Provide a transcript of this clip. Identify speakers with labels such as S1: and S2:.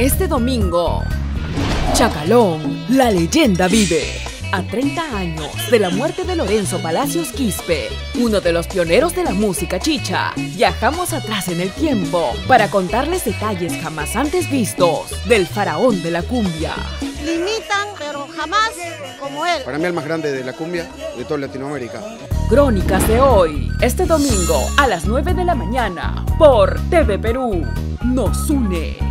S1: Este domingo, Chacalón, la leyenda vive. A 30 años de la muerte de Lorenzo Palacios Quispe, uno de los pioneros de la música chicha, viajamos atrás en el tiempo para contarles detalles jamás antes vistos del faraón de la cumbia.
S2: Limitan, pero jamás como él.
S3: Para mí el más grande de la cumbia de toda Latinoamérica.
S1: Crónicas de hoy, este domingo a las 9 de la mañana por TV Perú. Nos une.